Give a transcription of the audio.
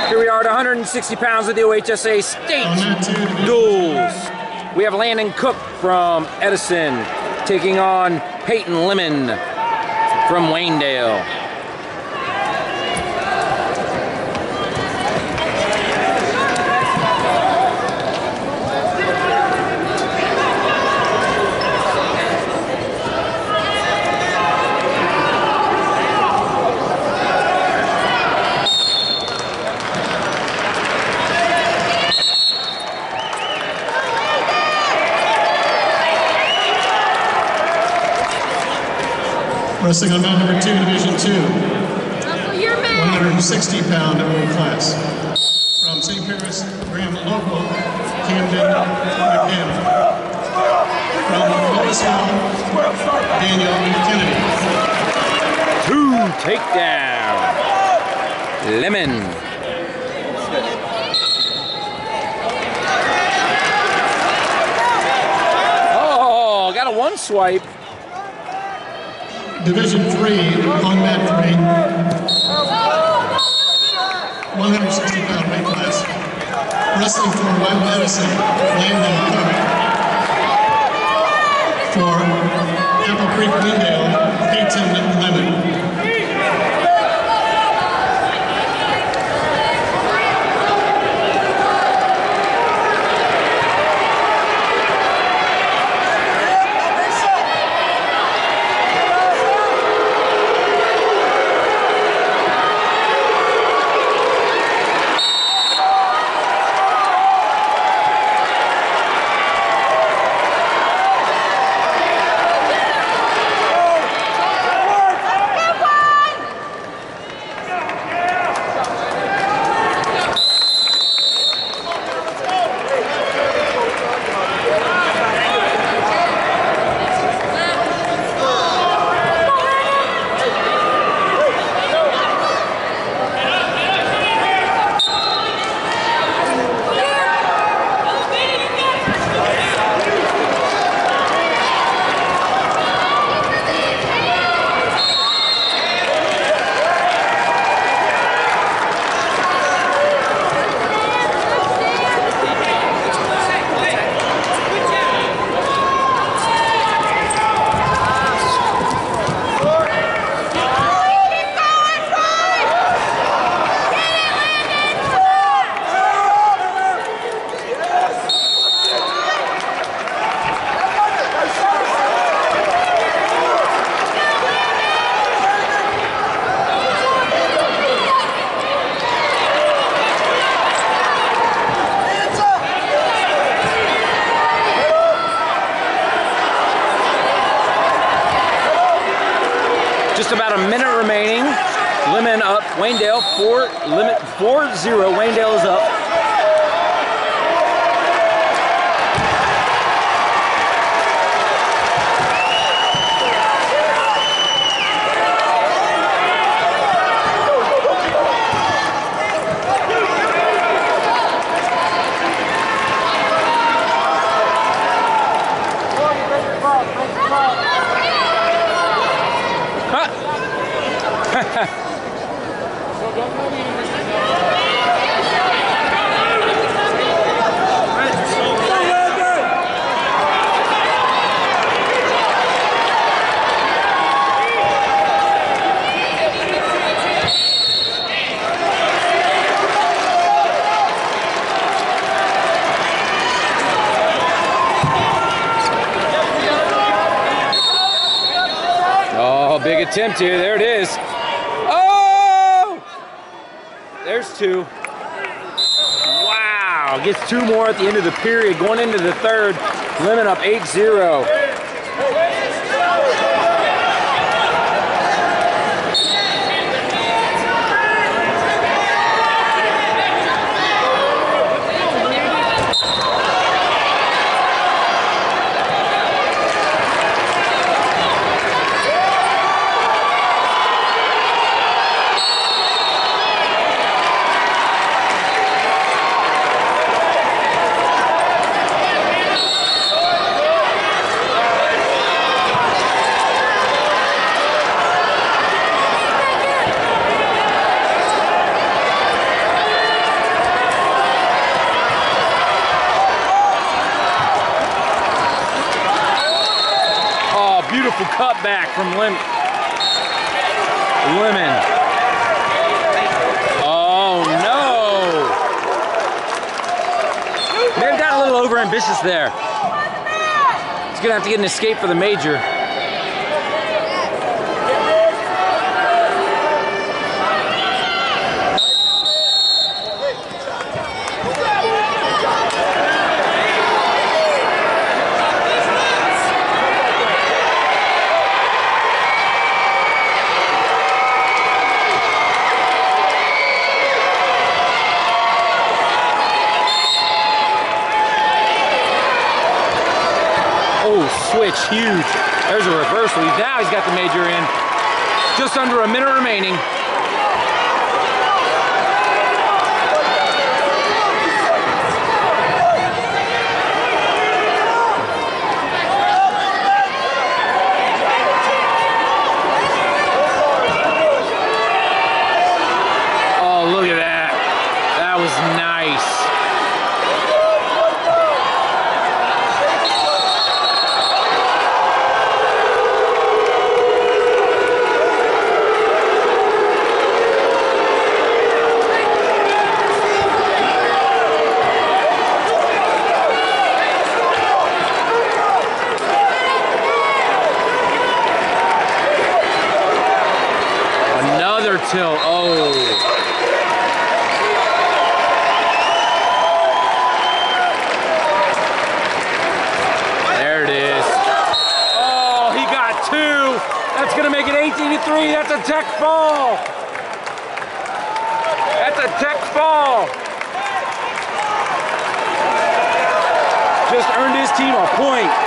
Here we are at 160 pounds of the OHSA state duels. We have Landon Cook from Edison taking on Peyton Lemon from Waynedale. Wrestling on mat number 2, Division 2, 160-pound weight class. From St. Paris, Graham Local, Camden McDaniel. From Louisville, Daniel Kennedy. 2 takedown. Lemon. Oh, got a 1 swipe. Division 3, on mat 3, 160-pound weight class. Wrestling for Wild Edison, Landon Cook. For Apple Creek, Waynedale, Peyton Lemon. Just about a minute remaining. Lemon up, Waynedale 4-0. Waynedale is up. Oh, big attempt here. There it is. Oh! There's 2. Wow. Gets 2 more at the end of the period. Going into the third. Lemon up 8-0. Beautiful cutback from Lemon. Oh no! May have got a little overambitious there. He's gonna have to get an escape for the major. Switch, huge. There's a reversal. Now he's got the major in. Just under a minute remaining. Oh, look at that. That was nice. Tilt. Oh. There it is. Oh, he got two. That's going to make it 18-3. That's a tech fall. That's a tech fall. Just earned his team a point.